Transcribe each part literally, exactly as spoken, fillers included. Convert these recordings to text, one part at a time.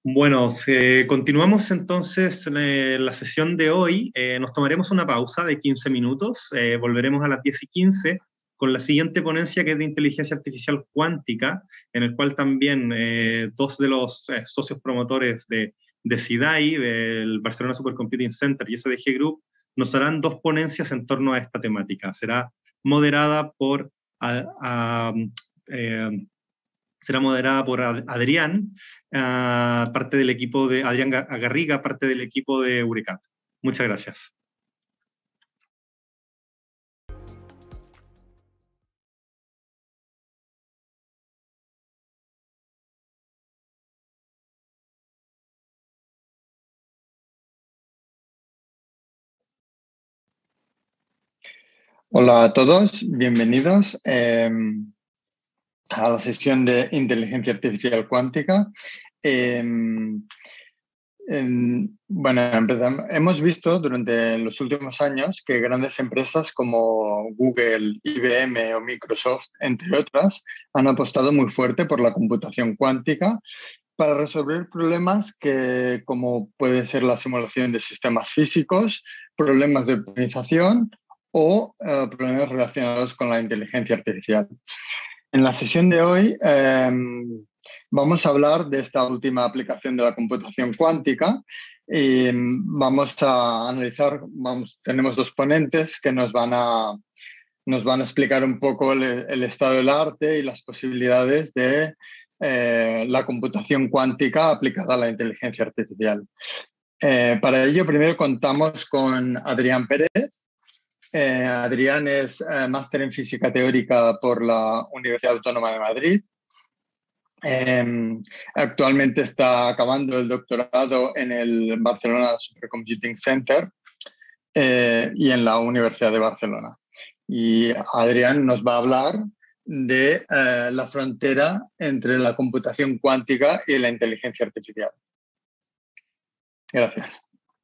Bueno, si continuamos entonces eh, la sesión de hoy. Eh, nos tomaremos una pausa de quince minutos. Eh, volveremos a las diez y quince con la siguiente ponencia, que es de inteligencia artificial cuántica, en el cual también eh, dos de los eh, socios promotores de, de SIDAI, el Barcelona Supercomputing Center y S D G Group, nos harán dos ponencias en torno a esta temática. Será moderada por... A, a, eh, será moderada por Adrián, uh, parte del equipo de Adrián Garriga, parte del equipo de Eurecat. Muchas gracias. Hola a todos, bienvenidos eh, a la sesión de inteligencia artificial cuántica. Eh, en, bueno, empezamos. Hemos visto durante los últimos años que grandes empresas como Google, I B M o Microsoft, entre otras, han apostado muy fuerte por la computación cuántica para resolver problemas que, como puede ser la simulación de sistemas físicos, problemas de optimización o uh, problemas relacionados con la inteligencia artificial. En la sesión de hoy eh, vamos a hablar de esta última aplicación de la computación cuántica y vamos a analizar, vamos, tenemos dos ponentes que nos van a, nos van a explicar un poco el, el estado del arte y las posibilidades de eh, la computación cuántica aplicada a la inteligencia artificial. Eh, para ello, primero contamos con Adrián Pérez. Eh, Adrián es eh, máster en física teórica por la Universidad Autónoma de Madrid. Eh, actualmente está acabando el doctorado en el Barcelona Supercomputing Center eh, y en la Universidad de Barcelona. Y Adrián nos va a hablar de eh, la frontera entre la computación cuántica y la inteligencia artificial. Gracias.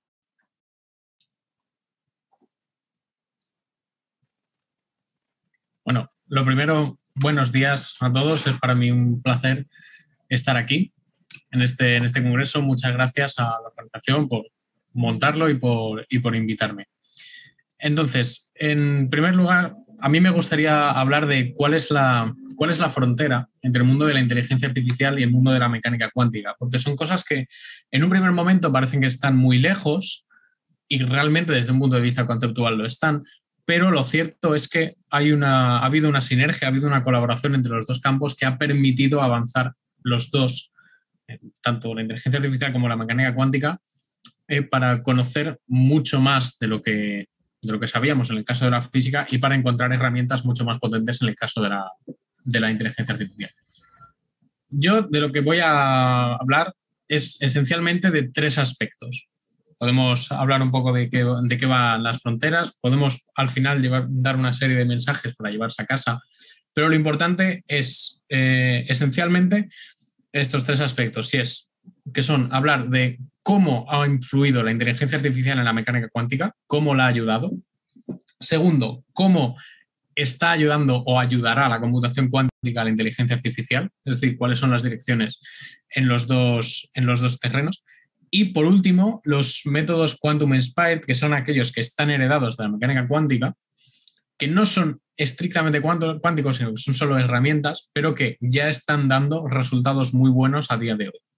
Bueno, lo primero, buenos días a todos. Es para mí un placer estar aquí en este, en este congreso. Muchas gracias a la organización por montarlo y por, y por invitarme. Entonces, en primer lugar, a mí me gustaría hablar de cuál es la, cuál es la frontera entre el mundo de la inteligencia artificial y el mundo de la mecánica cuántica, porque son cosas que en un primer momento parecen que están muy lejos y realmente desde un punto de vista conceptual lo están. Pero lo cierto es que hay una, ha habido una sinergia, ha habido una colaboración entre los dos campos que ha permitido avanzar los dos, eh, tanto la inteligencia artificial como la mecánica cuántica, eh, para conocer mucho más de lo, que, de lo que sabíamos en el caso de la física y para encontrar herramientas mucho más potentes en el caso de la, de la inteligencia artificial. Yo de lo que voy a hablar es esencialmente de tres aspectos. Podemos hablar un poco de qué, de qué van las fronteras, podemos al final llevar, dar una serie de mensajes para llevarse a casa, pero lo importante es eh, esencialmente estos tres aspectos, y es que son hablar de cómo ha influido la inteligencia artificial en la mecánica cuántica, cómo la ha ayudado. Segundo, cómo está ayudando o ayudará a la computación cuántica a la inteligencia artificial, es decir, cuáles son las direcciones en los dos, en los dos terrenos. Y por último, los métodos quantum inspired, que son aquellos que están heredados de la mecánica cuántica, que no son estrictamente cuánticos, sino que son solo herramientas, pero que ya están dando resultados muy buenos a día de hoy.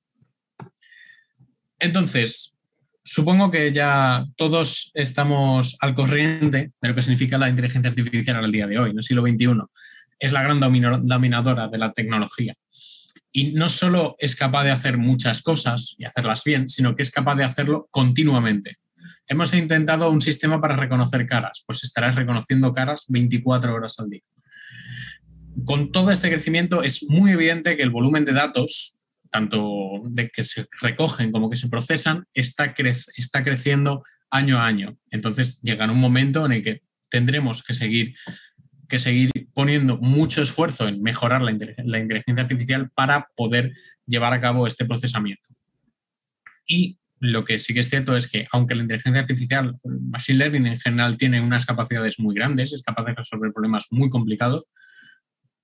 Entonces, supongo que ya todos estamos al corriente de lo que significa la inteligencia artificial al día de hoy, en el siglo veintiuno. Es la gran dominadora de la tecnología. Y no solo es capaz de hacer muchas cosas y hacerlas bien, sino que es capaz de hacerlo continuamente. Hemos intentado un sistema para reconocer caras, pues estarás reconociendo caras veinticuatro horas al día. Con todo este crecimiento es muy evidente que el volumen de datos, tanto de que se recogen como que se procesan, está, cre está creciendo año a año. Entonces llega un momento en el que tendremos que seguir que seguir poniendo mucho esfuerzo en mejorar la, la inteligencia artificial para poder llevar a cabo este procesamiento. Y lo que sí que es cierto es que, aunque la inteligencia artificial, el machine learning en general, tiene unas capacidades muy grandes, es capaz de resolver problemas muy complicados,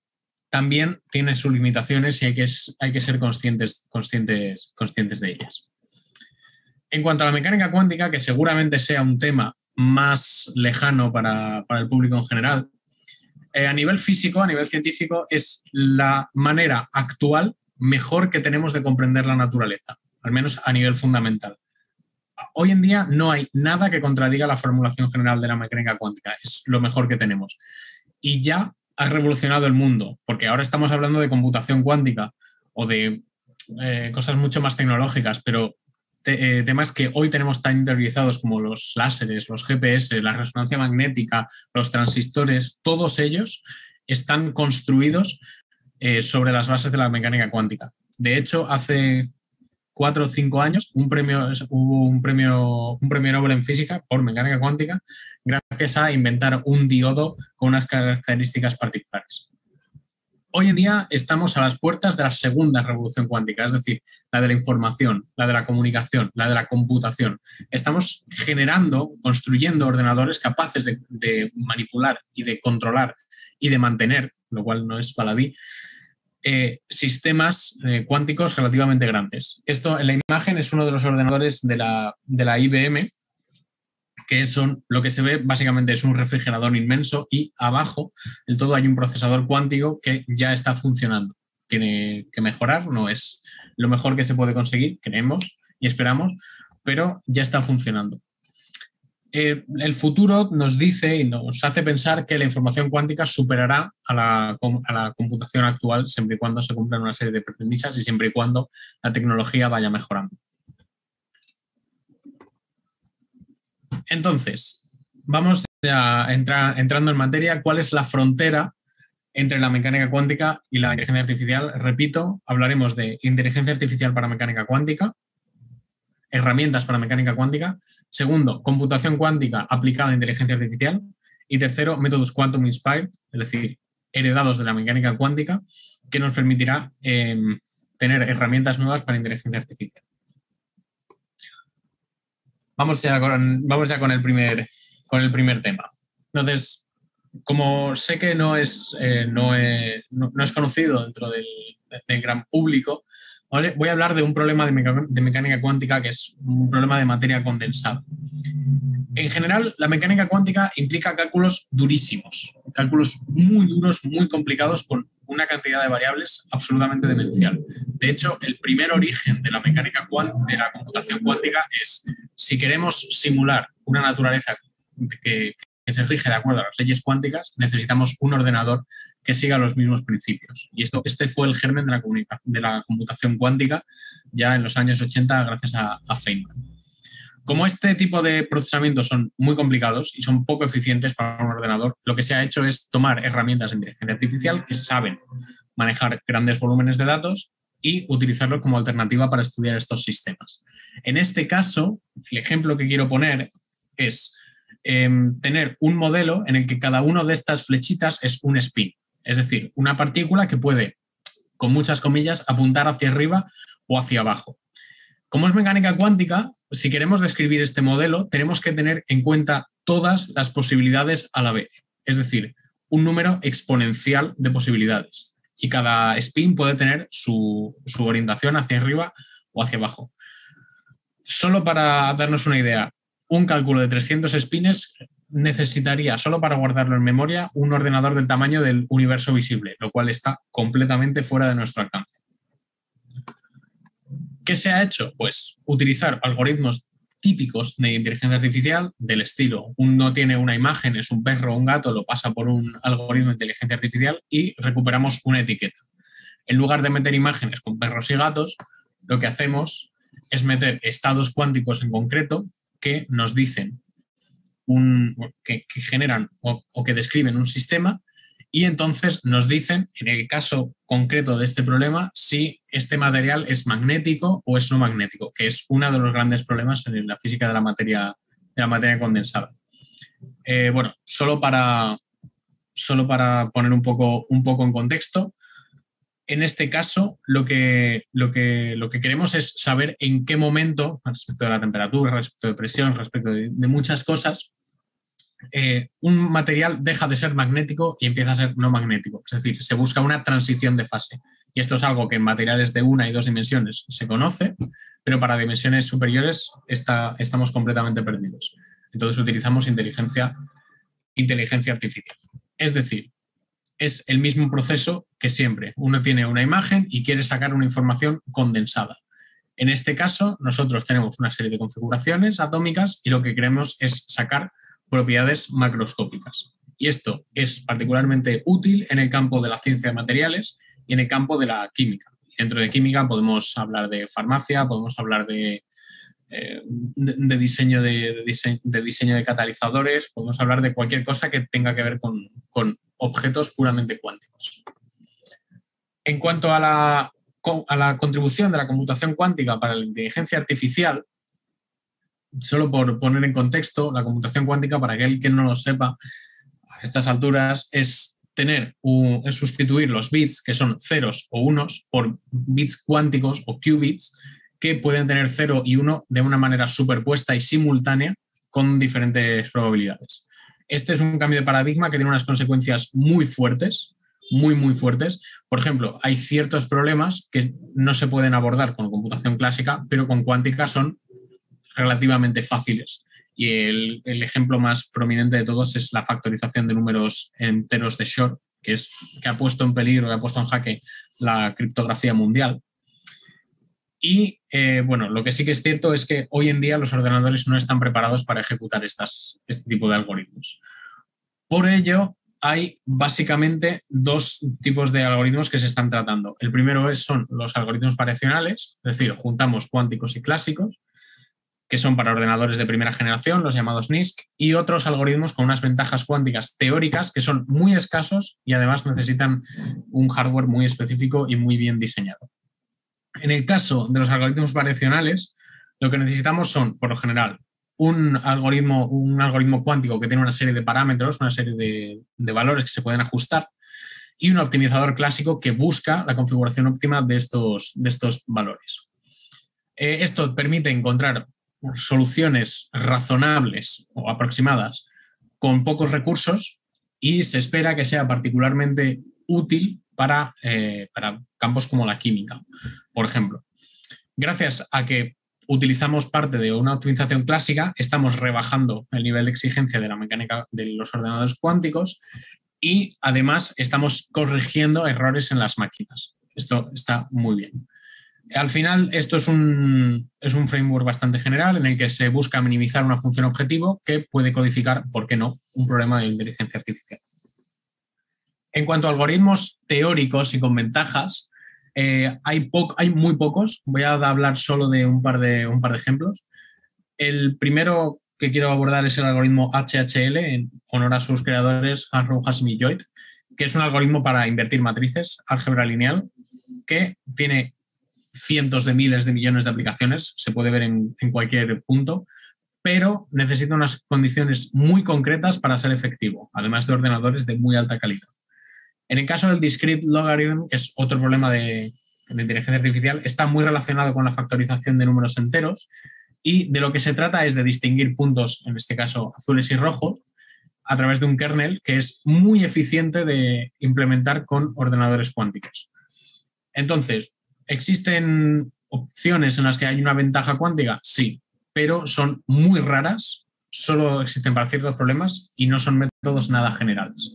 también tiene sus limitaciones y hay que, hay que ser conscientes, conscientes, conscientes de ellas. En cuanto a la mecánica cuántica, que seguramente sea un tema más lejano para, para el público en general, eh, a nivel físico, a nivel científico, es la manera actual mejor que tenemos de comprender la naturaleza, al menos a nivel fundamental. Hoy en día no hay nada que contradiga la formulación general de la mecánica cuántica, es lo mejor que tenemos. Y ya ha revolucionado el mundo, porque ahora estamos hablando de computación cuántica o de eh, cosas mucho más tecnológicas, pero te, eh, temas que hoy tenemos tan interiorizados como los láseres, los G P S, la resonancia magnética, los transistores, todos ellos están construidos eh, sobre las bases de la mecánica cuántica. De hecho, hace cuatro o cinco años un premio, hubo un premio, un premio Nobel en física por mecánica cuántica gracias a inventar un diodo con unas características particulares. Hoy en día estamos a las puertas de la segunda revolución cuántica, es decir, la de la información, la de la comunicación, la de la computación. Estamos generando, construyendo ordenadores capaces de, de manipular y de controlar y de mantener, lo cual no es baladí, Eh, sistemas eh, cuánticos relativamente grandes. Esto en la imagen es uno de los ordenadores de la, de la I B M, que son, lo que se ve básicamente es un refrigerador inmenso y abajo del todo hay un procesador cuántico que ya está funcionando. Tiene que mejorar, no es lo mejor que se puede conseguir, creemos y esperamos, pero ya está funcionando. Eh, el futuro nos dice y nos hace pensar que la información cuántica superará a la, a la computación actual siempre y cuando se cumplan una serie de premisas y siempre y cuando la tecnología vaya mejorando. Entonces, vamos a entrar entrando en materia. ¿Cuál es la frontera entre la mecánica cuántica y la inteligencia artificial? Repito, hablaremos de inteligencia artificial para mecánica cuántica, herramientas para mecánica cuántica. Segundo, computación cuántica aplicada a inteligencia artificial. Y tercero, métodos quantum inspired, es decir, heredados de la mecánica cuántica, que nos permitirá eh, tener herramientas nuevas para inteligencia artificial. Vamos ya con, vamos ya con, el, primer, con el primer tema. Entonces, como sé que no es, eh, no, es, no, no es conocido dentro del, del gran público, ¿vale? Voy a hablar de un problema de, meca de mecánica cuántica que es un problema de materia condensada. En general, la mecánica cuántica implica cálculos durísimos, cálculos muy duros, muy complicados, con una cantidad de variables absolutamente demencial. De hecho, el primer origen de la mecánica cuántica, de la computación cuántica, es si queremos simular una naturaleza que, que se rige de acuerdo a las leyes cuánticas, necesitamos un ordenador que siga los mismos principios. Y esto, este fue el germen de la, de la computación cuántica ya en los años ochenta gracias a, a Feynman. Como este tipo de procesamientos son muy complicados y son poco eficientes para un ordenador, lo que se ha hecho es tomar herramientas de inteligencia artificial que saben manejar grandes volúmenes de datos y utilizarlo como alternativa para estudiar estos sistemas. En este caso, el ejemplo que quiero poner es eh, tener un modelo en el que cada una de estas flechitas es un spin, es decir, una partícula que puede, con muchas comillas, apuntar hacia arriba o hacia abajo. Como es mecánica cuántica, si queremos describir este modelo, tenemos que tener en cuenta todas las posibilidades a la vez, es decir, un número exponencial de posibilidades. Y cada spin puede tener su, su orientación hacia arriba o hacia abajo. Solo para darnos una idea, un cálculo de trescientos spins necesitaría, solo para guardarlo en memoria, un ordenador del tamaño del universo visible, lo cual está completamente fuera de nuestro alcance. ¿Qué se ha hecho? Pues utilizar algoritmos típicos de inteligencia artificial del estilo: uno tiene una imagen, es un perro o un gato, lo pasa por un algoritmo de inteligencia artificial y recuperamos una etiqueta. En lugar de meter imágenes con perros y gatos, lo que hacemos es meter estados cuánticos en concreto que nos dicen, un, que, que generan o, o que describen un sistema, y entonces nos dicen, en el caso concreto de este problema, si este material es magnético o es no magnético, que es uno de los grandes problemas en la física de la materia, de la materia condensada. Eh, bueno, solo para, solo para poner un poco, un poco en contexto, en este caso lo que, lo, que, lo que queremos es saber en qué momento, respecto de la temperatura, respecto de presión, respecto de, de muchas cosas, eh, un material deja de ser magnético y empieza a ser no magnético. Es decir, se busca una transición de fase. Y esto es algo que en materiales de una y dos dimensiones se conoce, pero para dimensiones superiores está, estamos completamente perdidos. Entonces utilizamos inteligencia, inteligencia artificial. Es decir, es el mismo proceso que siempre. Uno tiene una imagen y quiere sacar una información condensada. En este caso, nosotros tenemos una serie de configuraciones atómicas y lo que queremos es sacar propiedades macroscópicas. Y esto es particularmente útil en el campo de la ciencia de materiales y en el campo de la química. Dentro de química podemos hablar de farmacia, podemos hablar de, eh, de, de, diseño de, de, diseño, de diseño de catalizadores, podemos hablar de cualquier cosa que tenga que ver con, con objetos puramente cuánticos. En cuanto a la, a la contribución de la computación cuántica para la inteligencia artificial, solo por poner en contexto, la computación cuántica, para aquel que no lo sepa a estas alturas, es tener un, es sustituir los bits, que son ceros o unos, por bits cuánticos o qubits, que pueden tener cero y uno de una manera superpuesta y simultánea con diferentes probabilidades. Este es un cambio de paradigma que tiene unas consecuencias muy fuertes, muy, muy fuertes. Por ejemplo, hay ciertos problemas que no se pueden abordar con computación clásica, pero con cuántica son relativamente fáciles. Y el, el ejemplo más prominente de todos es la factorización de números enteros de Shor, que, es, que ha puesto en peligro, que ha puesto en jaque la criptografía mundial. Y, eh, bueno, lo que sí que es cierto es que hoy en día los ordenadores no están preparados para ejecutar estas, este tipo de algoritmos. Por ello, hay básicamente dos tipos de algoritmos que se están tratando. El primero es, son los algoritmos variacionales, es decir, juntamos cuánticos y clásicos, que son para ordenadores de primera generación, los llamados N I S C, y otros algoritmos con unas ventajas cuánticas teóricas que son muy escasos y además necesitan un hardware muy específico y muy bien diseñado. En el caso de los algoritmos variacionales, lo que necesitamos son, por lo general, un algoritmo, un algoritmo cuántico que tiene una serie de parámetros, una serie de, de valores que se pueden ajustar, y un optimizador clásico que busca la configuración óptima de estos, de estos valores. Eh, esto permite encontrar soluciones razonables o aproximadas con pocos recursos y se espera que sea particularmente útil para, eh, para campos como la química, por ejemplo. Gracias a que utilizamos parte de una optimización clásica, estamos rebajando el nivel de exigencia de la mecánica de los ordenadores cuánticos y además estamos corrigiendo errores en las máquinas. Esto está muy bien. Al final, esto es un, es un framework bastante general en el que se busca minimizar una función objetivo que puede codificar, ¿por qué no?, un problema de inteligencia artificial. En cuanto a algoritmos teóricos y con ventajas, eh, hay, hay muy pocos. Voy a hablar solo de un par de, un par de ejemplos. El primero que quiero abordar es el algoritmo H H L, en honor a sus creadores, Arrow, Hasmi y Lloyd, que es un algoritmo para invertir matrices, álgebra lineal, que tiene cientos de miles de millones de aplicaciones, se puede ver en, en cualquier punto, pero necesita unas condiciones muy concretas para ser efectivo, además de ordenadores de muy alta calidad. En el caso del discrete logarithm, que es otro problema de, de inteligencia artificial, está muy relacionado con la factorización de números enteros y de lo que se trata es de distinguir puntos, en este caso azules y rojos, a través de un kernel que es muy eficiente de implementar con ordenadores cuánticos. Entonces, ¿existen opciones en las que hay una ventaja cuántica? Sí, pero son muy raras, solo existen para ciertos problemas y no son métodos nada generales.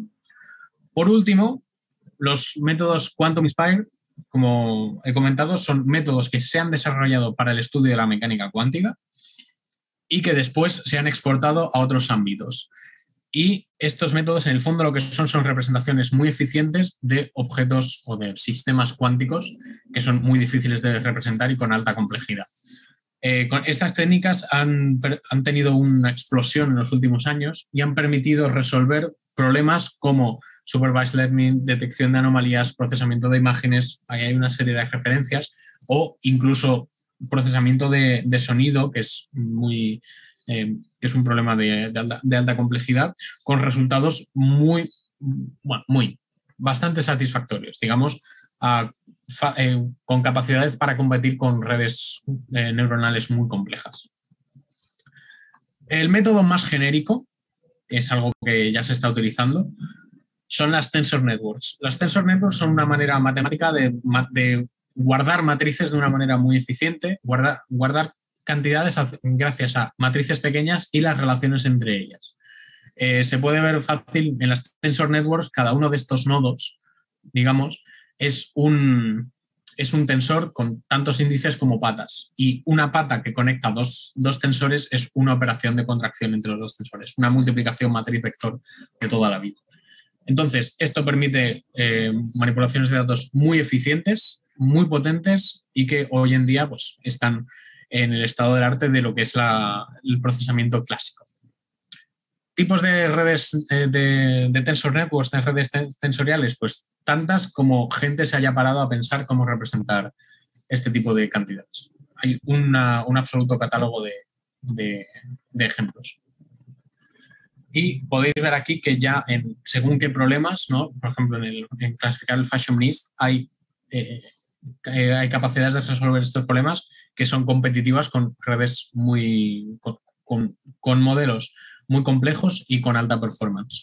Por último, los métodos Quantum Inspired, como he comentado, son métodos que se han desarrollado para el estudio de la mecánica cuántica y que después se han exportado a otros ámbitos. Y estos métodos, en el fondo, lo que son son representaciones muy eficientes de objetos o de sistemas cuánticos que son muy difíciles de representar y con alta complejidad. Eh, con estas técnicas han, han tenido una explosión en los últimos años y han permitido resolver problemas como supervised learning, detección de anomalías, procesamiento de imágenes, ahí hay una serie de referencias, o incluso procesamiento de, de sonido, que es muy... Eh, que es un problema de, de, alta, de alta complejidad, con resultados muy, bueno, muy, bastante satisfactorios, digamos, a, fa, eh, con capacidades para combatir con redes eh, neuronales muy complejas. El método más genérico es algo que ya se está utilizando, son las Tensor Networks. Las Tensor Networks son una manera matemática de, de guardar matrices de una manera muy eficiente, guardar, guardar cantidades gracias a matrices pequeñas y las relaciones entre ellas. Eh, se puede ver fácil en las Tensor Networks, cada uno de estos nodos, digamos, es un, es un tensor con tantos índices como patas. Y una pata que conecta dos, dos tensores es una operación de contracción entre los dos tensores, una multiplicación matriz-vector de toda la vida. Entonces, esto permite eh, manipulaciones de datos muy eficientes, muy potentes y que hoy en día pues, están en el estado del arte de lo que es la, el procesamiento clásico. Tipos de redes eh, de, de tensor networks, de redes tensoriales, pues tantas como gente se haya parado a pensar cómo representar este tipo de cantidades. Hay una, un absoluto catálogo de, de, de ejemplos. Y podéis ver aquí que ya en según qué problemas, ¿no? Por ejemplo, en, el, en clasificar el fashion list hay, eh, eh, hay capacidades de resolver estos problemas que son competitivas con redes muy con, con, con modelos muy complejos y con alta performance.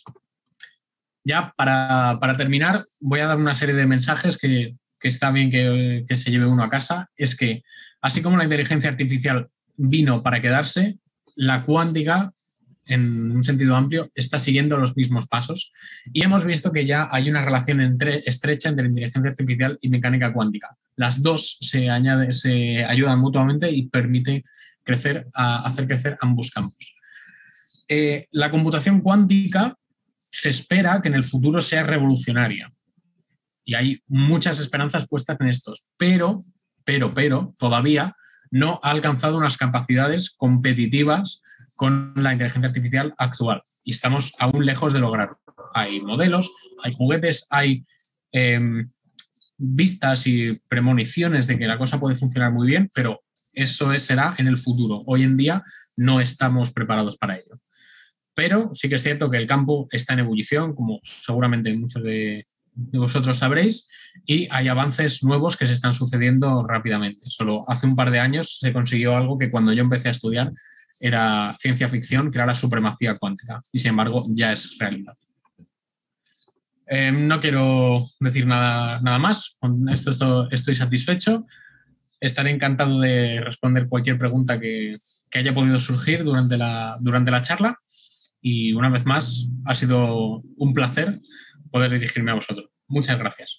Ya para, para terminar, voy a dar una serie de mensajes que, que está bien que, que se lleve uno a casa. Es que, así como la inteligencia artificial vino para quedarse, la cuántica, en un sentido amplio, está siguiendo los mismos pasos y hemos visto que ya hay una relación entre, estrecha entre inteligencia artificial y mecánica cuántica. Las dos se, añade, se ayudan mutuamente y permiten crecer, a, hacer crecer ambos campos. Eh, la computación cuántica se espera que en el futuro sea revolucionaria y hay muchas esperanzas puestas en estos, pero, pero, pero, todavía no ha alcanzado unas capacidades competitivas con la inteligencia artificial actual y estamos aún lejos de lograrlo. Hay modelos, hay juguetes, hay eh, vistas y premoniciones de que la cosa puede funcionar muy bien, pero eso es, será en el futuro. Hoy en día no estamos preparados para ello. Pero sí que es cierto que el campo está en ebullición, como seguramente muchos de, de vosotros sabréis, y hay avances nuevos que se están sucediendo rápidamente. Solo hace un par de años se consiguió algo que cuando yo empecé a estudiar era ciencia ficción, que era la supremacía cuántica, y sin embargo ya es realidad. Eh, no quiero decir nada, nada más, con esto, esto estoy satisfecho. Estaré encantado de responder cualquier pregunta que, que haya podido surgir durante la, durante la charla. Y una vez más, ha sido un placer poder dirigirme a vosotros. Muchas gracias.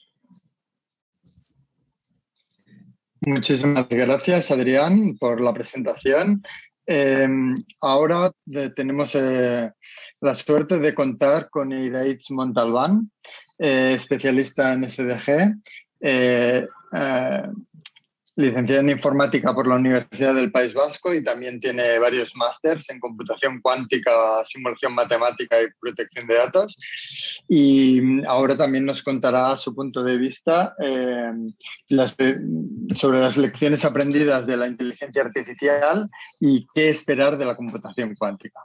Muchísimas gracias, Adrián, por la presentación. Eh, ahora de, tenemos eh, la suerte de contar con Iraitz Montalbán, eh, especialista en S D G, eh, eh, licenciada en informática por la Universidad del País Vasco y también tiene varios másters en computación cuántica, simulación matemática y protección de datos. Y ahora también nos contará su punto de vista eh, las, sobre las lecciones aprendidas de la inteligencia artificial y qué esperar de la computación cuántica.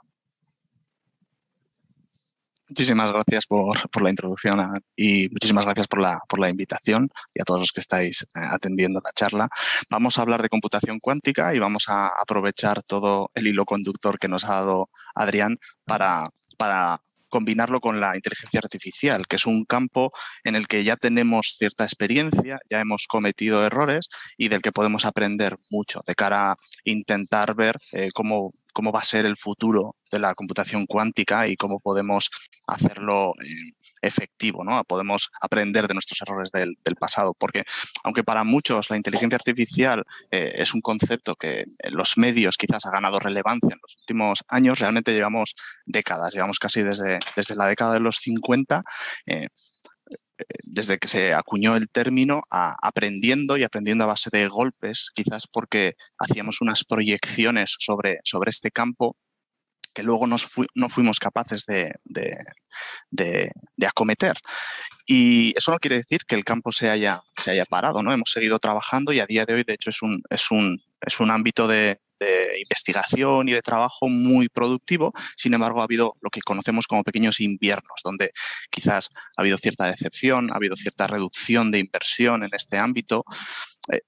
Muchísimas gracias por, por la introducción y muchísimas gracias por la, por la invitación y a todos los que estáis atendiendo la charla. Vamos a hablar de computación cuántica y vamos a aprovechar todo el hilo conductor que nos ha dado Adrián para, para combinarlo con la inteligencia artificial, que es un campo en el que ya tenemos cierta experiencia, ya hemos cometido errores y del que podemos aprender mucho de cara a intentar ver eh, cómo cómo va a ser el futuro de la computación cuántica y cómo podemos hacerlo eh, efectivo, ¿no? Podemos aprender de nuestros errores del, del pasado, porque aunque para muchos la inteligencia artificial eh, es un concepto que en los medios quizás ha ganado relevancia en los últimos años, realmente llevamos décadas, llevamos casi desde, desde la década de los cincuenta, eh, desde que se acuñó el término, a aprendiendo y aprendiendo a base de golpes, quizás porque hacíamos unas proyecciones sobre, sobre este campo que luego nos fu no fuimos capaces de, de, de, de acometer. Y eso no quiere decir que el campo se haya, se haya parado, ¿no? Hemos seguido trabajando y a día de hoy, de hecho, es un, es un, es un ámbito de, de investigación y de trabajo muy productivo. Sin embargo, ha habido lo que conocemos como pequeños inviernos, donde quizás ha habido cierta decepción, ha habido cierta reducción de inversión en este ámbito. Eh,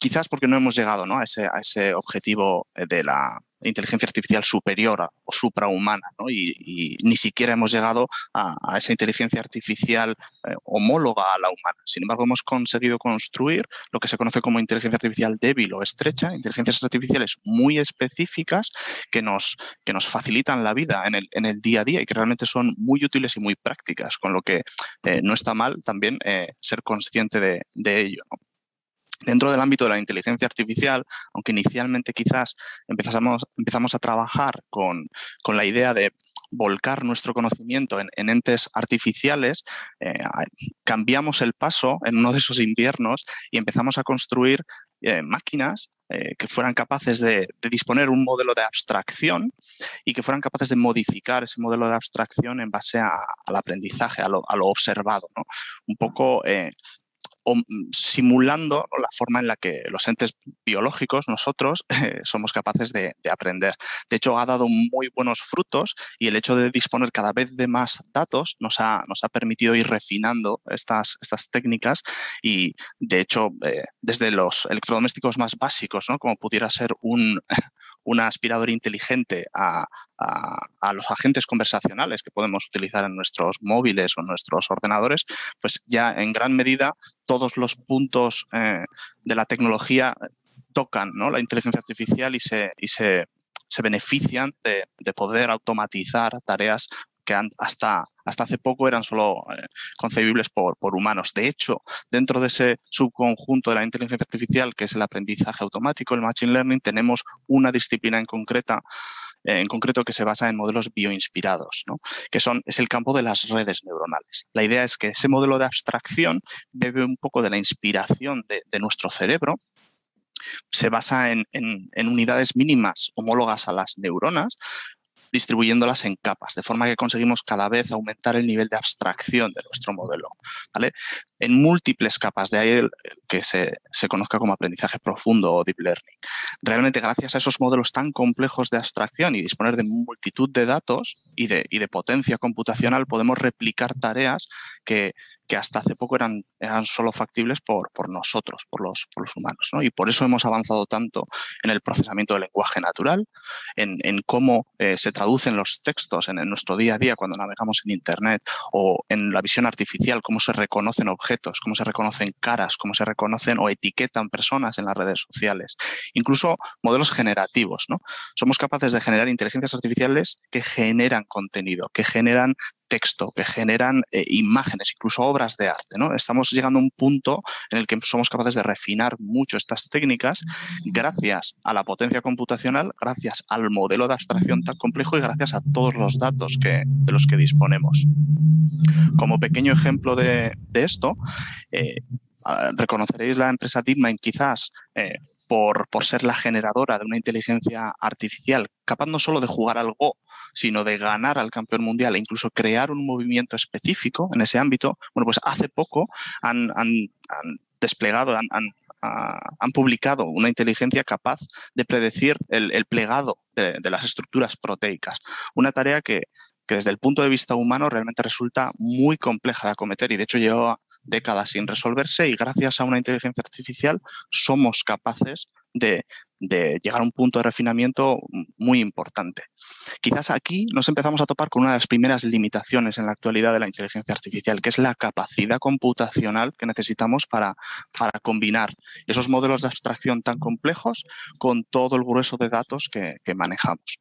quizás porque no hemos llegado, ¿no?, a, ese, a ese objetivo de la inteligencia artificial superior o suprahumana, ¿no? y, y ni siquiera hemos llegado a, a esa inteligencia artificial eh, homóloga a la humana. Sin embargo, hemos conseguido construir lo que se conoce como inteligencia artificial débil o estrecha, inteligencias artificiales muy específicas que nos, que nos facilitan la vida en el, en el día a día y que realmente son muy útiles y muy prácticas, con lo que eh, no está mal también eh, ser consciente de, de ello, ¿no? Dentro del ámbito de la inteligencia artificial, aunque inicialmente quizás empezamos, empezamos a trabajar con, con la idea de volcar nuestro conocimiento en, en entes artificiales, eh, cambiamos el paso en uno de esos inviernos y empezamos a construir eh, máquinas eh, que fueran capaces de, de disponer un modelo de abstracción y que fueran capaces de modificar ese modelo de abstracción en base a, al aprendizaje, a lo, a lo observado, ¿no? Un poco Eh, o simulando la forma en la que los entes biológicos, nosotros, eh, somos capaces de, de aprender. De hecho, ha dado muy buenos frutos y el hecho de disponer cada vez de más datos nos ha, nos ha permitido ir refinando estas, estas técnicas y, de hecho, eh, desde los electrodomésticos más básicos, ¿no?, como pudiera ser un, un aspirador inteligente, a, a, a los agentes conversacionales que podemos utilizar en nuestros móviles o en nuestros ordenadores, pues ya en gran medida todos los puntos eh, de la tecnología tocan, ¿no?, la inteligencia artificial y se, y se, se benefician de, de poder automatizar tareas que han, hasta, hasta hace poco eran solo eh, concebibles por, por humanos. De hecho, dentro de ese subconjunto de la inteligencia artificial, que es el aprendizaje automático, el machine learning, tenemos una disciplina en concreta en concreto que se basa en modelos bioinspirados, ¿no?, que son, es el campo de las redes neuronales. La idea es que ese modelo de abstracción bebe un poco de la inspiración de, de nuestro cerebro, se basa en, en, en unidades mínimas homólogas a las neuronas, distribuyéndolas en capas, de forma que conseguimos cada vez aumentar el nivel de abstracción de nuestro modelo, ¿vale?, en múltiples capas, de ahí el, el que se, se conozca como aprendizaje profundo o deep learning. Realmente, gracias a esos modelos tan complejos de abstracción y disponer de multitud de datos y de, y de potencia computacional, podemos replicar tareas que, que hasta hace poco eran, eran solo factibles por, por nosotros, por los, por los humanos, ¿no? Y por eso hemos avanzado tanto en el procesamiento del lenguaje natural, en, en cómo eh, se traducen los textos en, en nuestro día a día cuando navegamos en Internet, o en la visión artificial, cómo se reconocen objetos, cómo se reconocen caras, cómo se reconocen o etiquetan personas en las redes sociales. Incluso modelos generativos, ¿no? Somos capaces de generar inteligencias artificiales que generan contenido, que generan texto, que generan eh, imágenes, incluso obras de arte, ¿no? Estamos llegando a un punto en el que somos capaces de refinar mucho estas técnicas gracias a la potencia computacional, gracias al modelo de abstracción tan complejo y gracias a todos los datos que, de los que disponemos. Como pequeño ejemplo de, de esto, eh, reconoceréis la empresa DeepMind quizás eh, por, por ser la generadora de una inteligencia artificial capaz no solo de jugar al Go, sino de ganar al campeón mundial e incluso crear un movimiento específico en ese ámbito. Bueno, pues hace poco han, han, han desplegado, han, han, han publicado una inteligencia capaz de predecir el, el plegado de, de las estructuras proteicas. Una tarea que, que desde el punto de vista humano realmente resulta muy compleja de acometer y de hecho lleva décadas sin resolverse, y gracias a una inteligencia artificial somos capaces de, de llegar a un punto de refinamiento muy importante. Quizás aquí nos empezamos a topar con una de las primeras limitaciones en la actualidad de la inteligencia artificial, que es la capacidad computacional que necesitamos para, para combinar esos modelos de abstracción tan complejos con todo el grueso de datos que, que manejamos.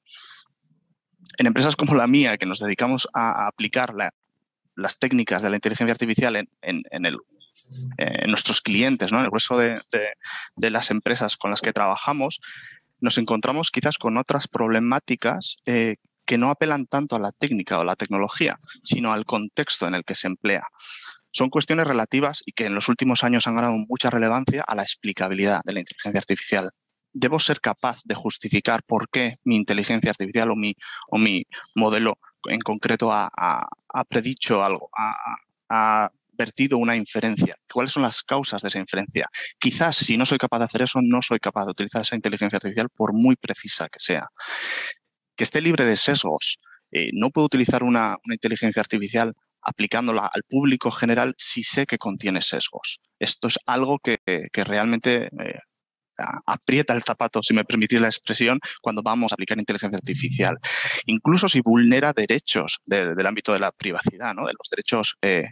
En empresas como la mía, que nos dedicamos a, a aplicar la, las técnicas de la inteligencia artificial en, en, en, el, en nuestros clientes, ¿no?, en el grueso de, de, de las empresas con las que trabajamos, nos encontramos quizás con otras problemáticas eh, que no apelan tanto a la técnica o la tecnología, sino al contexto en el que se emplea. Son cuestiones relativas y que en los últimos años han ganado mucha relevancia a la explicabilidad de la inteligencia artificial. Debo ser capaz de justificar por qué mi inteligencia artificial o mi, o mi modelo en concreto ha, ha, ha predicho algo, ha, ha vertido una inferencia. ¿Cuáles son las causas de esa inferencia? Quizás si no soy capaz de hacer eso, no soy capaz de utilizar esa inteligencia artificial por muy precisa que sea. Que esté libre de sesgos. Eh, no puedo utilizar una, una inteligencia artificial aplicándola al público general si sé que contiene sesgos. Esto es algo que, que realmente... Eh, aprieta el zapato, si me permitís la expresión, cuando vamos a aplicar inteligencia artificial. Incluso si vulnera derechos de, del ámbito de la privacidad, ¿no? De los derechos eh,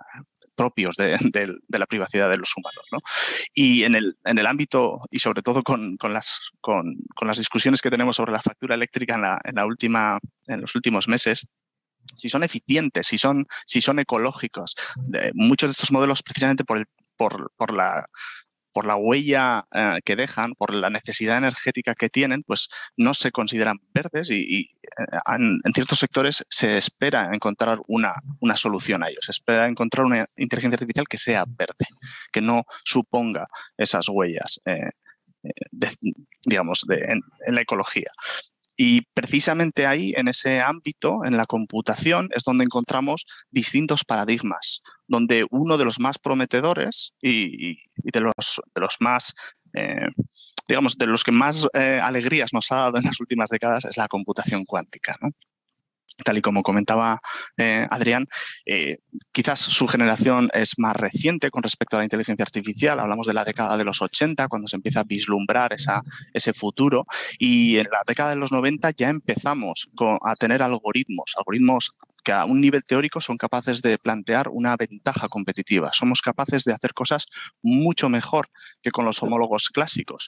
propios de, de, de la privacidad de los humanos, ¿no? Y en el, en el ámbito, y sobre todo con, con, las, con, con las discusiones que tenemos sobre la factura eléctrica en, la, en, la última, en los últimos meses, si son eficientes, si son, si son ecológicos, de, muchos de estos modelos precisamente por, el, por, por la... por la huella eh, que dejan, por la necesidad energética que tienen, pues no se consideran verdes y, y en, en ciertos sectores se espera encontrar una, una solución a ellos. Se espera encontrar una inteligencia artificial que sea verde, que no suponga esas huellas, eh, de, digamos, de, en, en la ecología. Y precisamente ahí, en ese ámbito, en la computación, es donde encontramos distintos paradigmas, donde uno de los más prometedores y, y, y de, los, de los más, eh, digamos, de los que más eh, alegrías nos ha dado en las últimas décadas es la computación cuántica, ¿no? Tal y como comentaba eh, Adrián, eh, quizás su generación es más reciente con respecto a la inteligencia artificial. Hablamos de la década de los ochenta, cuando se empieza a vislumbrar esa, ese futuro. Y en la década de los noventa ya empezamos con, a tener algoritmos, algoritmos que a un nivel teórico son capaces de plantear una ventaja competitiva. Somos capaces de hacer cosas mucho mejor que con los homólogos clásicos.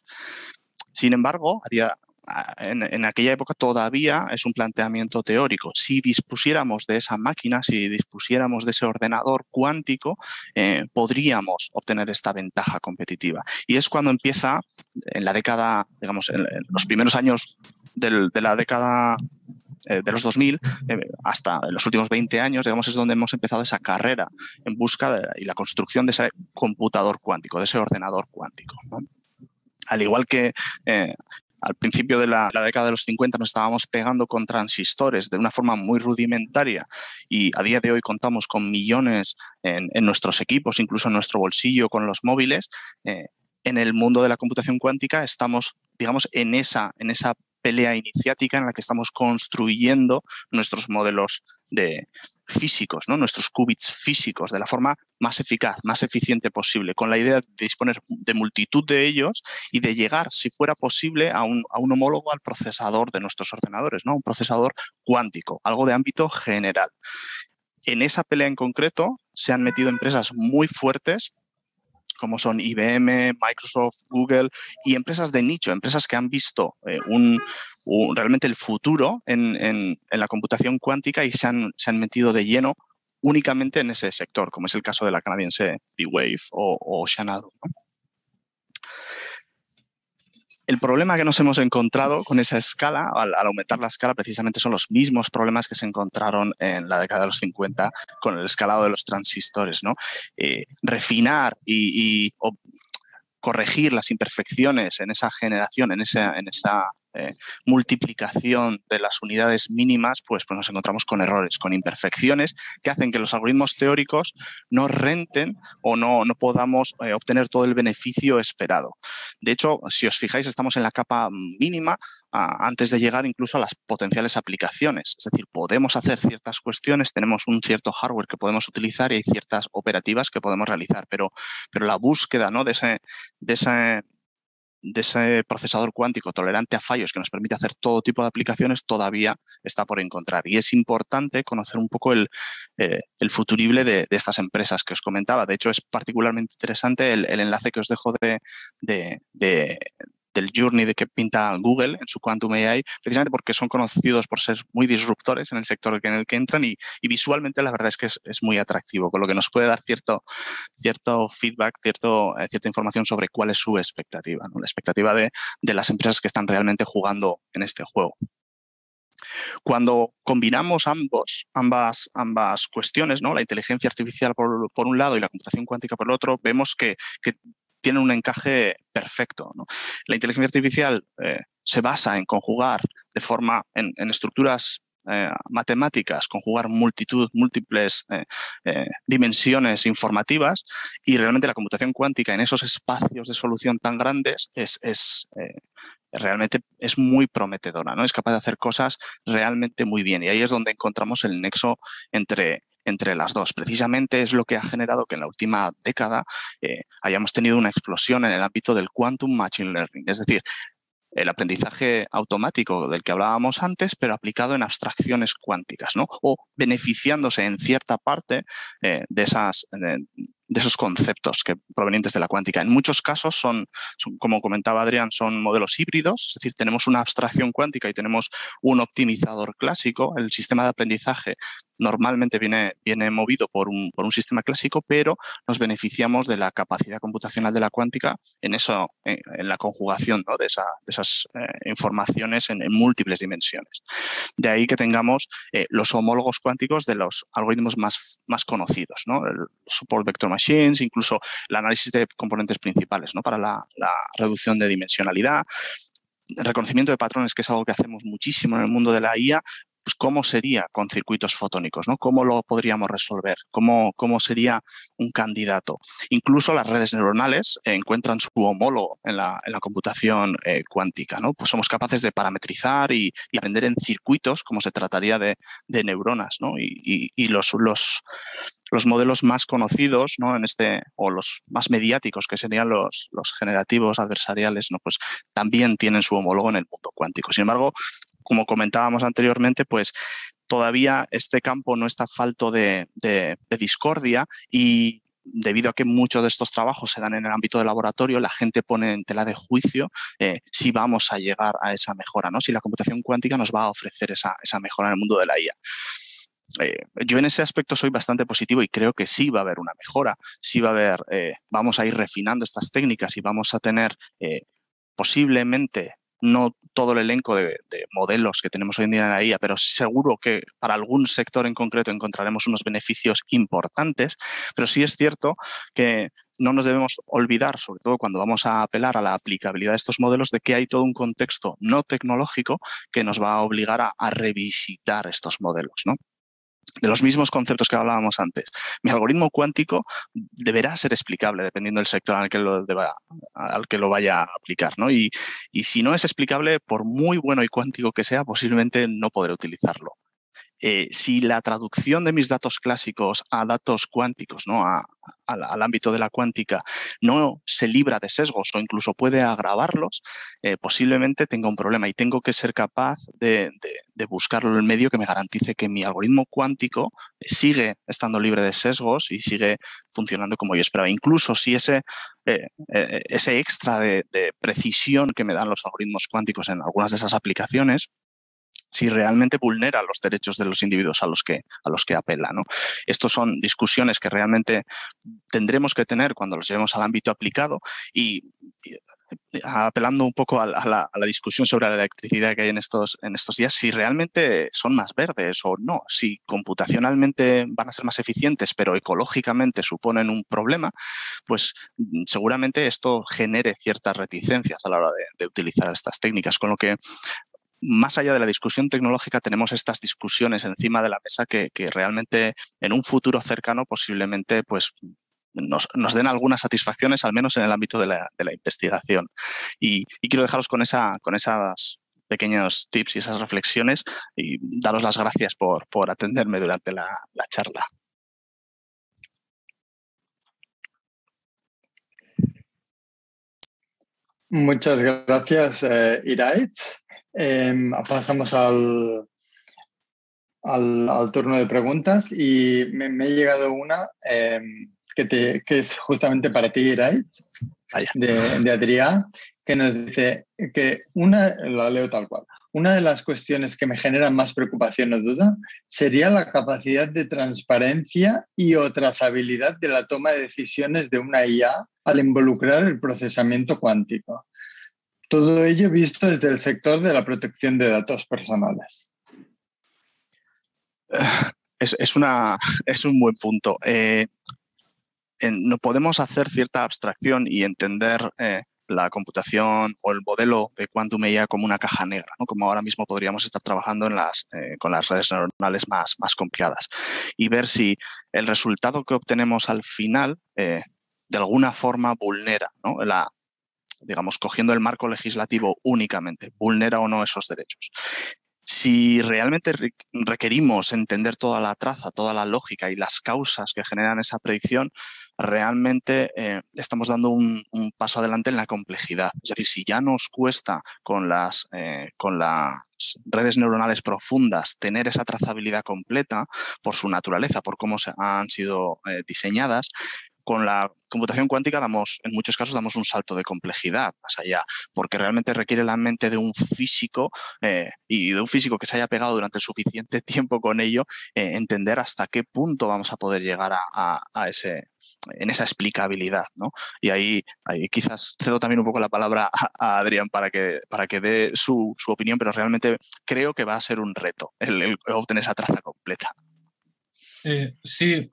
Sin embargo, a día En, en aquella época todavía es un planteamiento teórico. Si dispusiéramos de esa máquina, si dispusiéramos de ese ordenador cuántico, eh, podríamos obtener esta ventaja competitiva. Y es cuando empieza, en la década, digamos, en, en los primeros años del, de la década eh, de los dos mil, eh, hasta los últimos veinte años, digamos, es donde hemos empezado esa carrera en busca de, y la construcción de ese computador cuántico, de ese ordenador cuántico, ¿no? Al igual que eh, al principio de la, la década de los cincuenta nos estábamos pegando con transistores de una forma muy rudimentaria y a día de hoy contamos con millones en, en nuestros equipos, incluso en nuestro bolsillo con los móviles, eh, en el mundo de la computación cuántica estamos, digamos, en esa, en esa pelea iniciática en la que estamos construyendo nuestros modelos de físicos, ¿no? Nuestros qubits físicos de la forma más eficaz, más eficiente posible, con la idea de disponer de multitud de ellos y de llegar, si fuera posible, a un, a un homólogo al procesador de nuestros ordenadores, ¿no? Un procesador cuántico, algo de ámbito general. En esa pelea en concreto se han metido empresas muy fuertes como son I B M, Microsoft, Google y empresas de nicho, empresas que han visto eh, un, un, realmente el futuro en, en, en la computación cuántica y se han, se han metido de lleno únicamente en ese sector, como es el caso de la canadiense D-Wave o, o Xanadu, ¿no? El problema que nos hemos encontrado con esa escala, al, al aumentar la escala, precisamente son los mismos problemas que se encontraron en la década de los cincuenta con el escalado de los transistores, ¿no? Eh, refinar y, y o, corregir las imperfecciones en esa generación, en esa, en esa eh, multiplicación de las unidades mínimas, pues, pues nos encontramos con errores, con imperfecciones que hacen que los algoritmos teóricos no renten o no, no podamos eh, obtener todo el beneficio esperado. De hecho, si os fijáis, estamos en la capa mínima a, antes de llegar incluso a las potenciales aplicaciones. Es decir, podemos hacer ciertas cuestiones, tenemos un cierto hardware que podemos utilizar y hay ciertas operativas que podemos realizar, pero, pero la búsqueda, ¿no?, de ese, de ese de ese procesador cuántico tolerante a fallos que nos permite hacer todo tipo de aplicaciones todavía está por encontrar. Y es importante conocer un poco el, eh, el futurible de, de estas empresas que os comentaba. De hecho, es particularmente interesante el, el enlace que os dejo de, de, de del journey de que pinta Google en su Quantum A I, precisamente porque son conocidos por ser muy disruptores en el sector en el que entran y, y visualmente la verdad es que es, es muy atractivo, con lo que nos puede dar cierto, cierto feedback, cierto, eh, cierta información sobre cuál es su expectativa, ¿no? La expectativa de, de las empresas que están realmente jugando en este juego. Cuando combinamos ambos, ambas, ambas cuestiones, ¿no?, la inteligencia artificial por, por un lado y la computación cuántica por el otro, vemos que, que tienen un encaje perfecto, ¿no? La inteligencia artificial eh, se basa en conjugar de forma, en, en estructuras eh, matemáticas, conjugar multitud, múltiples eh, eh, dimensiones informativas, y realmente la computación cuántica en esos espacios de solución tan grandes es, es eh, realmente es muy prometedora, ¿no? Es capaz de hacer cosas realmente muy bien y ahí es donde encontramos el nexo entre entre las dos. Precisamente es lo que ha generado que en la última década eh, hayamos tenido una explosión en el ámbito del Quantum Machine Learning, es decir, el aprendizaje automático del que hablábamos antes, pero aplicado en abstracciones cuánticas, ¿no? O beneficiándose en cierta parte eh, de, esas, de, de esos conceptos que, provenientes de la cuántica. En muchos casos son, son, como comentaba Adrián, son modelos híbridos, es decir, tenemos una abstracción cuántica y tenemos un optimizador clásico. El sistema de aprendizaje normalmente viene, viene movido por un, por un sistema clásico, pero nos beneficiamos de la capacidad computacional de la cuántica en, eso, en, en la conjugación, ¿no? de, esa, de esas eh, informaciones en, en múltiples dimensiones. De ahí que tengamos eh, los homólogos cuánticos de los algoritmos más, más conocidos, ¿no? El Support Vector Machines, incluso el análisis de componentes principales, ¿no? Para la, la reducción de dimensionalidad, el reconocimiento de patrones, que es algo que hacemos muchísimo en el mundo de la I A. Pues cómo sería con circuitos fotónicos, ¿no? ¿Cómo lo podríamos resolver? ¿Cómo, cómo sería un candidato? Incluso las redes neuronales eh, encuentran su homólogo en la, en la computación eh, cuántica, ¿no? Pues somos capaces de parametrizar y, y aprender en circuitos como se trataría de, de neuronas, ¿no? Y, y, y los, los, los modelos más conocidos, ¿no? En este, o los más mediáticos, que serían los, los generativos adversariales, ¿no? Pues también tienen su homólogo en el mundo cuántico. Sin embargo, como comentábamos anteriormente, pues todavía este campo no está falto de, de, de discordia, y debido a que muchos de estos trabajos se dan en el ámbito del laboratorio, la gente pone en tela de juicio eh, si vamos a llegar a esa mejora, ¿no? Si la computación cuántica nos va a ofrecer esa, esa mejora en el mundo de la I A. Eh, yo en ese aspecto soy bastante positivo y creo que sí va a haber una mejora, sí va a haber, eh, vamos a ir refinando estas técnicas y vamos a tener eh, posiblemente no todo el elenco de, de modelos que tenemos hoy en día en la I A, pero seguro que para algún sector en concreto encontraremos unos beneficios importantes, pero sí es cierto que no nos debemos olvidar, sobre todo cuando vamos a apelar a la aplicabilidad de estos modelos, de que hay todo un contexto no tecnológico que nos va a obligar a, a revisitar estos modelos, ¿no? De los mismos conceptos que hablábamos antes. Mi algoritmo cuántico deberá ser explicable dependiendo del sector al que lo, deba, al que lo vaya a aplicar, ¿no? Y, y si no es explicable, por muy bueno y cuántico que sea, posiblemente no podré utilizarlo. Eh, si la traducción de mis datos clásicos a datos cuánticos, ¿no? a, a, al ámbito de la cuántica, no se libra de sesgos o incluso puede agravarlos, eh, posiblemente tenga un problema y tengo que ser capaz de, de, de buscarlo en el medio que me garantice que mi algoritmo cuántico sigue estando libre de sesgos y sigue funcionando como yo esperaba. Incluso si ese, eh, eh, ese extra de, de precisión que me dan los algoritmos cuánticos en algunas de esas aplicaciones, si realmente vulnera los derechos de los individuos a los que, a los que apela, ¿no? Estos son discusiones que realmente tendremos que tener cuando los llevemos al ámbito aplicado y, y apelando un poco a la, a, la, a la discusión sobre la electricidad que hay en estos, en estos días, si realmente son más verdes o no, si computacionalmente van a ser más eficientes, pero ecológicamente suponen un problema, pues seguramente esto genere ciertas reticencias a la hora de, de utilizar estas técnicas, con lo que más allá de la discusión tecnológica tenemos estas discusiones encima de la mesa que, que realmente en un futuro cercano posiblemente pues, nos, nos den algunas satisfacciones, al menos en el ámbito de la, de la investigación. Y, y quiero dejaros con, esa, con esas pequeños tips y esas reflexiones y daros las gracias por, por atenderme durante la, la charla. Muchas gracias, eh, Iraitz. Eh, pasamos al, al, al turno de preguntas y me, me ha llegado una eh, que, te, que es justamente para ti, Iraitz, de, de Adrián, que nos dice que una, la leo tal cual, una de las cuestiones que me generan más preocupación o duda sería la capacidad de transparencia y o trazabilidad de la toma de decisiones de una I A al involucrar el procesamiento cuántico. Todo ello visto desde el sector de la protección de datos personales. Es, es, una, es un buen punto. Eh, en, no podemos hacer cierta abstracción y entender eh, la computación o el modelo de Quantum A I como una caja negra, ¿no? Como ahora mismo podríamos estar trabajando en las, eh, con las redes neuronales más, más complicadas y ver si el resultado que obtenemos al final eh, de alguna forma vulnera, ¿no? la digamos, cogiendo el marco legislativo únicamente, vulnera o no esos derechos. si realmente requerimos entender toda la traza, toda la lógica y las causas que generan esa predicción, realmente eh, estamos dando un, un paso adelante en la complejidad. Es decir, si ya nos cuesta con las, eh, con las redes neuronales profundas tener esa trazabilidad completa por su naturaleza, por cómo se han sido eh, diseñadas, con la computación cuántica damos, en muchos casos damos un salto de complejidad más allá, porque realmente requiere la mente de un físico eh, y de un físico que se haya pegado durante el suficiente tiempo con ello, eh, entender hasta qué punto vamos a poder llegar a, a, a ese, en esa explicabilidad, ¿no? Y ahí, ahí quizás cedo también un poco la palabra a, a Adrián para que, para que dé su, su opinión, pero realmente creo que va a ser un reto el, el obtener esa traza completa. Eh, sí.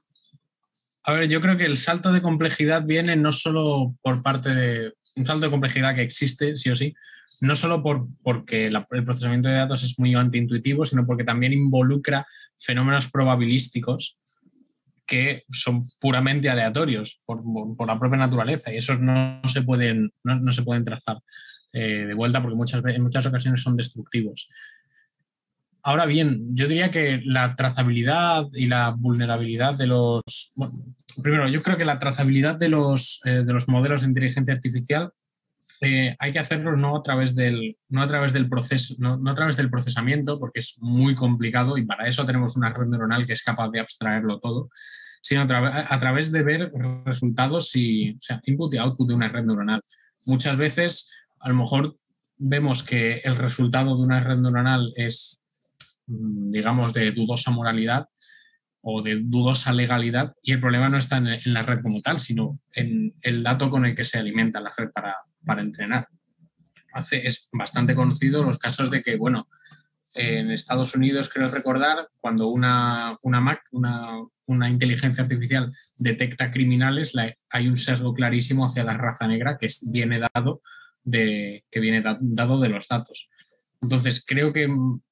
A ver, yo creo que el salto de complejidad viene no solo por parte de un salto de complejidad que existe, sí o sí, no solo por, porque la, el procesamiento de datos es muy antiintuitivo, sino porque también involucra fenómenos probabilísticos que son puramente aleatorios por, por la propia naturaleza, y esos no, no, se, pueden, no, no se pueden trazar eh, de vuelta porque muchas, en muchas ocasiones son destructivos. Ahora bien, yo diría que la trazabilidad y la vulnerabilidad de los... Bueno, primero, yo creo que la trazabilidad de los, eh, de los modelos de inteligencia artificial eh, hay que hacerlo no a través del, no a través del proceso, no, no a través del procesamiento, porque es muy complicado y para eso tenemos una red neuronal que es capaz de abstraerlo todo, sino a, tra a través de ver resultados y, o sea, input y output de una red neuronal. Muchas veces, a lo mejor vemos que el resultado de una red neuronal es, digamos, de dudosa moralidad o de dudosa legalidad, y el problema no está en, en la red como tal, sino en el dato con el que se alimenta la red para, para entrenar. Hace, es bastante conocido los casos de que, bueno, en Estados Unidos, creo recordar, cuando una, una Mac, una, una inteligencia artificial detecta criminales, la, hay un sesgo clarísimo hacia la raza negra que viene dado de, que viene da, dado de los datos. Entonces, creo que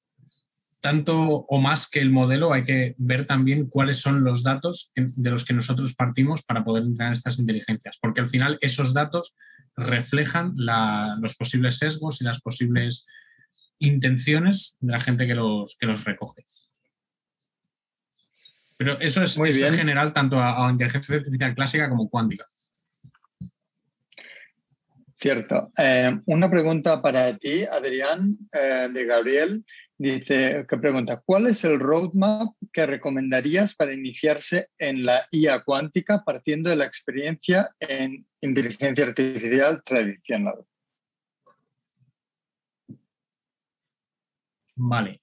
tanto o más que el modelo, hay que ver también cuáles son los datos de los que nosotros partimos para poder entrenar estas inteligencias, porque al final esos datos reflejan la, los posibles sesgos y las posibles intenciones de la gente que los, que los recoge. Pero eso es, es en general tanto a, a inteligencia artificial clásica como cuántica. Cierto. Eh, una pregunta para ti, Adrián, eh, de Gabriel. Dice, que pregunta, ¿cuál es el roadmap que recomendarías para iniciarse en la I A cuántica partiendo de la experiencia en inteligencia artificial tradicional? Vale.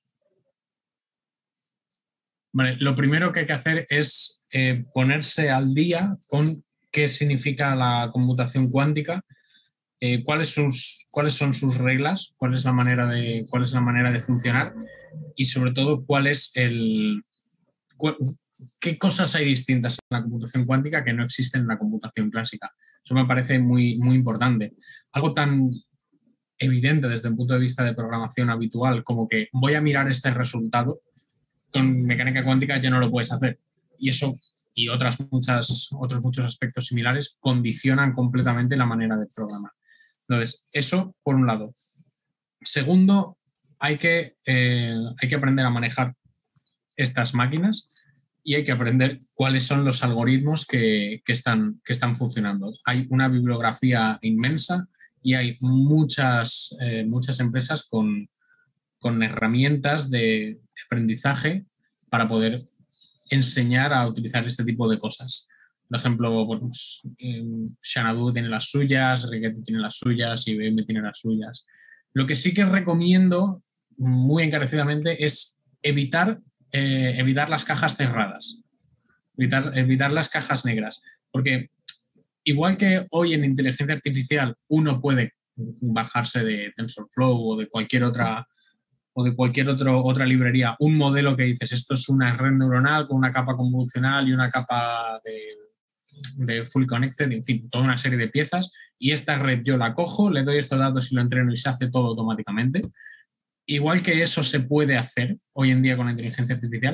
Vale, lo primero que hay que hacer es eh, ponerse al día con qué significa la computación cuántica, eh, cuáles, sus, cuáles son sus reglas, cuál es la manera de, cuál es la manera de funcionar y sobre todo cuál es el, cuál, qué cosas hay distintas en la computación cuántica que no existen en la computación clásica. Eso me parece muy, muy importante. Algo tan evidente desde el punto de vista de programación habitual como que voy a mirar este resultado, con mecánica cuántica ya no lo puedes hacer. Y eso y otras muchas, otros muchos aspectos similares condicionan completamente la manera de programar. Entonces, eso por un lado. Segundo, hay que, eh, hay que aprender a manejar estas máquinas y hay que aprender cuáles son los algoritmos que, que, están, que están funcionando. Hay una bibliografía inmensa y hay muchas, eh, muchas empresas con, con herramientas de aprendizaje para poder enseñar a utilizar este tipo de cosas. Por ejemplo, pues, Xanadu tiene las suyas, Rigetti tiene las suyas, I B M tiene las suyas. Lo que sí que recomiendo muy encarecidamente es evitar, eh, evitar las cajas cerradas, evitar, evitar las cajas negras, porque igual que hoy en inteligencia artificial uno puede bajarse de TensorFlow o de cualquier otra o de cualquier otro, otra librería, un modelo que dices, esto es una red neuronal con una capa convolucional y una capa de, de full connected, en fin, toda una serie de piezas, y esta red yo la cojo, le doy estos datos y lo entreno y se hace todo automáticamente. Igual que eso se puede hacer hoy en día con la inteligencia artificial,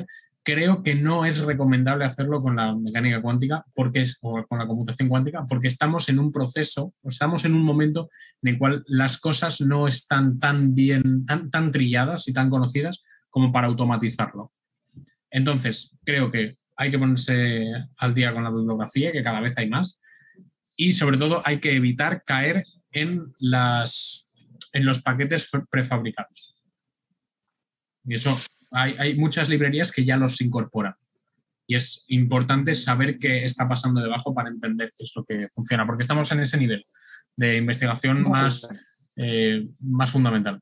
creo que no es recomendable hacerlo con la mecánica cuántica porque es, o con la computación cuántica, porque estamos en un proceso, o estamos en un momento en el cual las cosas no están tan bien, tan, tan trilladas y tan conocidas como para automatizarlo. Entonces, creo que hay que ponerse al día con la bibliografía, que cada vez hay más, y sobre todo hay que evitar caer en, las, en los paquetes prefabricados. Y eso, hay, hay muchas librerías que ya los incorporan. Y es importante saber qué está pasando debajo para entender qué es lo que funciona, porque estamos en ese nivel de investigación más, eh, más fundamental.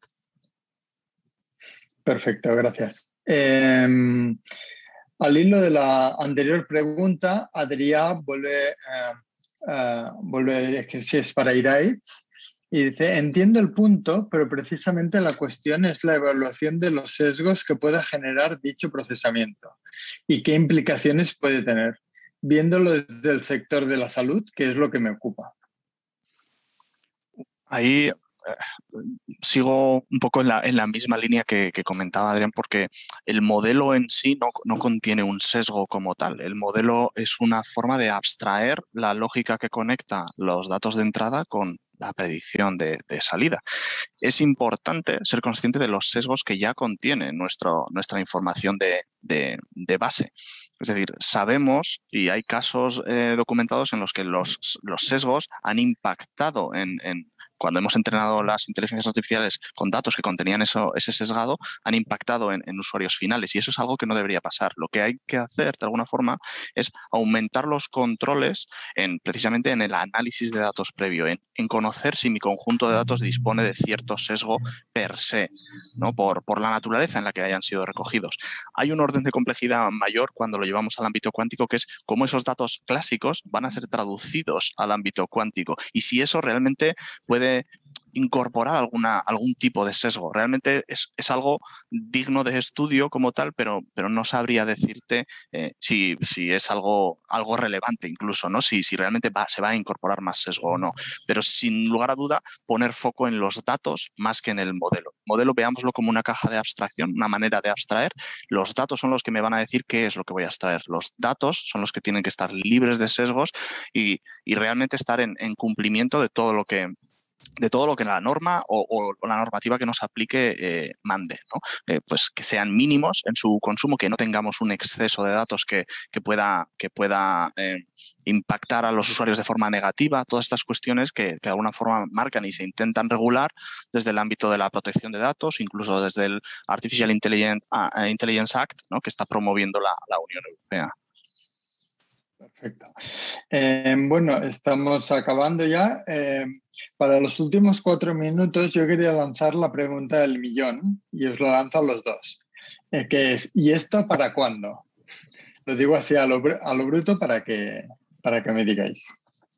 Perfecto, gracias. Eh, al hilo de la anterior pregunta, Adrià vuelve, eh, eh, vuelve que si es para Iraitz, y dice, entiendo el punto, pero precisamente la cuestión es la evaluación de los sesgos que pueda generar dicho procesamiento y qué implicaciones puede tener, viéndolo desde el sector de la salud, que es lo que me ocupa. Ahí eh, sigo un poco en la, en la misma línea que, que comentaba Adrián, porque el modelo en sí no, no contiene un sesgo como tal. El modelo es una forma de abstraer la lógica que conecta los datos de entrada con la predicción de, de salida. Es importante ser consciente de los sesgos que ya contiene nuestro, nuestra información de, de, de base. Es decir, sabemos, y hay casos eh, documentados en los que los, los sesgos han impactado en, en cuando hemos entrenado las inteligencias artificiales con datos que contenían eso, ese sesgado, han impactado en, en usuarios finales, y eso es algo que no debería pasar. Lo que hay que hacer, de alguna forma, es aumentar los controles en, precisamente en el análisis de datos previo, en, en conocer si mi conjunto de datos dispone de cierto sesgo per se, ¿no? por, por la naturaleza en la que hayan sido recogidos. Hay un orden de complejidad mayor cuando lo llevamos al ámbito cuántico, que es cómo esos datos clásicos van a ser traducidos al ámbito cuántico, y si eso realmente puede incorporar alguna, algún tipo de sesgo. Realmente es, es algo digno de estudio como tal, pero, pero no sabría decirte eh, si, si es algo, algo relevante incluso, ¿no? Si, si realmente va, se va a incorporar más sesgo o no. Pero sin lugar a duda, poner foco en los datos más que en el modelo. El modelo, veámoslo como una caja de abstracción, una manera de abstraer. Los datos son los que me van a decir qué es lo que voy a extraer. Los datos son los que tienen que estar libres de sesgos y, y realmente estar en, en cumplimiento de todo lo que de todo lo que la norma o, o la normativa que nos aplique eh, mande, ¿no? Eh, pues que sean mínimos en su consumo, que no tengamos un exceso de datos que, que pueda, que pueda eh, impactar a los usuarios de forma negativa. Todas estas cuestiones que, que de alguna forma marcan y se intentan regular desde el ámbito de la protección de datos, incluso desde el Artificial Intelligence, uh, Intelligence Act, ¿no? Que está promoviendo la, la Unión Europea. Perfecto. Eh, bueno, estamos acabando ya. Eh, para los últimos cuatro minutos yo quería lanzar la pregunta del millón y os la lanzo a los dos, eh, que es, ¿y esto para cuándo? Lo digo así a lo, a lo bruto para que, para que me digáis.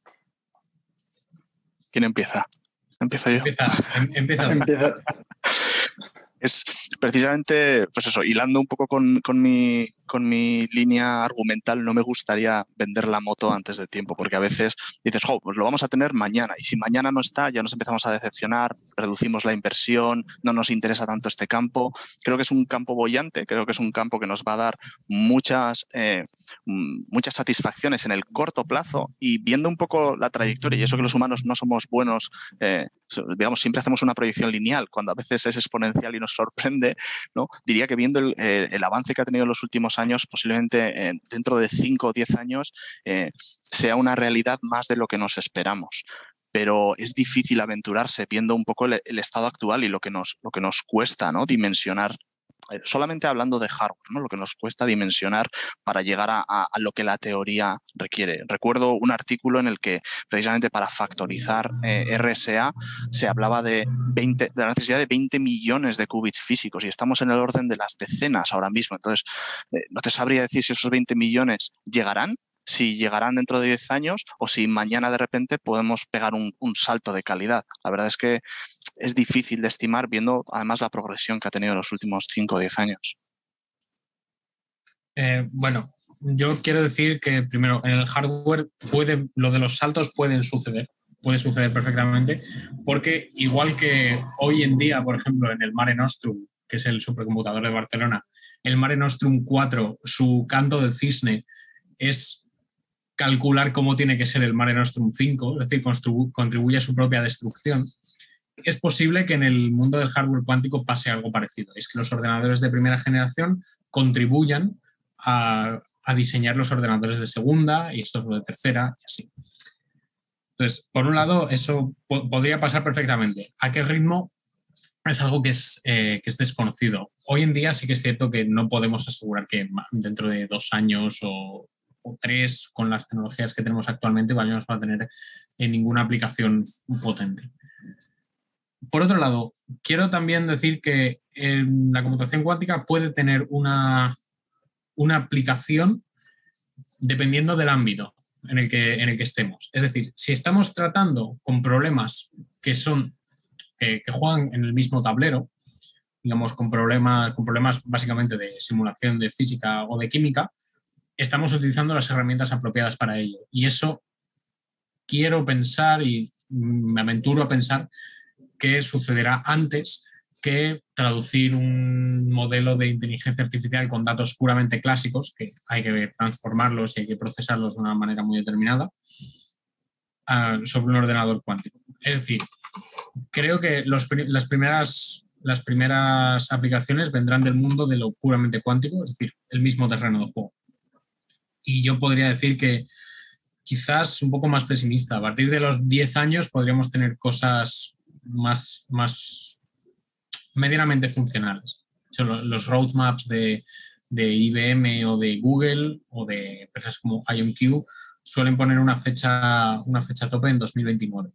¿Quién empieza? Empiezo yo. Empieza. Em, empieza. Empieza. Es precisamente, pues eso, hilando un poco con, con, mi, con mi línea argumental, no me gustaría vender la moto antes de tiempo, porque a veces dices, jo, pues lo vamos a tener mañana, y si mañana no está, ya nos empezamos a decepcionar, reducimos la inversión, no nos interesa tanto este campo. Creo que es un campo boyante, creo que es un campo que nos va a dar muchas, eh, muchas satisfacciones en el corto plazo, y viendo un poco la trayectoria, y eso que los humanos no somos buenos, eh, digamos, siempre hacemos una proyección lineal, cuando a veces es exponencial y nos sorprende, ¿no? Diría que viendo el, eh, el avance que ha tenido en los últimos años, posiblemente eh, dentro de cinco o diez años eh, sea una realidad más de lo que nos esperamos. Pero es difícil aventurarse viendo un poco el, el estado actual y lo que nos, lo que nos cuesta, ¿no? Dimensionar, solamente hablando de hardware, ¿no? Lo que nos cuesta dimensionar para llegar a, a, a lo que la teoría requiere. Recuerdo un artículo en el que precisamente para factorizar eh, R S A se hablaba de, veinte, de la necesidad de veinte millones de qubits físicos, y estamos en el orden de las decenas ahora mismo. Entonces, eh, no te sabría decir si esos veinte millones llegarán, si llegarán dentro de diez años o si mañana de repente podemos pegar un, un salto de calidad. La verdad es que es difícil de estimar viendo además la progresión que ha tenido en los últimos cinco o diez años. Eh, bueno, yo quiero decir que primero en el hardware puede, lo de los saltos pueden suceder, puede suceder perfectamente, porque igual que hoy en día, por ejemplo, en el Mare Nostrum que es el supercomputador de Barcelona, el Mare Nostrum cuatro, su canto del cisne es calcular cómo tiene que ser el Mare Nostrum cinco, es decir, contribuye a su propia destrucción. Es posible que en el mundo del hardware cuántico pase algo parecido. Es que los ordenadores de primera generación contribuyan a, a diseñar los ordenadores de segunda y estos de tercera y así. Entonces, por un lado, eso po- podría pasar perfectamente. ¿A qué ritmo? Es algo que es, eh, que es desconocido. Hoy en día sí que es cierto que no podemos asegurar que dentro de dos años o, o tres, con las tecnologías que tenemos actualmente, vayamos a tener en ninguna aplicación potente. Por otro lado, quiero también decir que eh, la computación cuántica puede tener una, una aplicación dependiendo del ámbito en el, que, en el que estemos. Es decir, si estamos tratando con problemas que son que, que juegan en el mismo tablero, digamos, con problemas, con problemas básicamente de simulación de física o de química, estamos utilizando las herramientas apropiadas para ello. Y eso quiero pensar y me aventuro a pensar que sucederá antes que traducir un modelo de inteligencia artificial con datos puramente clásicos, que hay que transformarlos y hay que procesarlos de una manera muy determinada, uh, sobre un ordenador cuántico. Es decir, creo que los, las, primeras, las primeras aplicaciones vendrán del mundo de lo puramente cuántico, es decir, el mismo terreno de juego. Y yo podría decir que quizás un poco más pesimista, a partir de los diez años podríamos tener cosas más, más medianamente funcionales. Los roadmaps de, de I B M o de Google o de empresas como IonQ suelen poner una fecha, una fecha tope en dos mil veintinueve.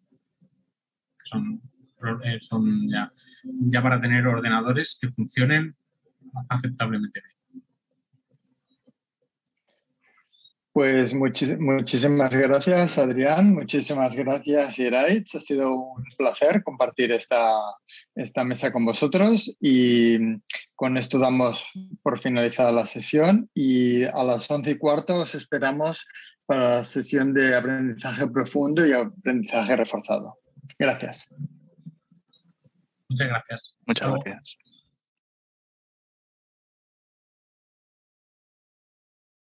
Son, son ya, ya para tener ordenadores que funcionen aceptablemente bien. Pues muchis- muchísimas gracias, Adrián. Muchísimas gracias, Iraitz. Ha sido un placer compartir esta, esta mesa con vosotros y con esto damos por finalizada la sesión y a las once y cuarto os esperamos para la sesión de aprendizaje profundo y aprendizaje reforzado. Gracias. Muchas gracias. Muchas gracias.